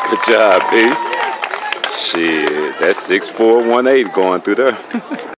Good job, B. Shit, that's 6'4", 180 going through there.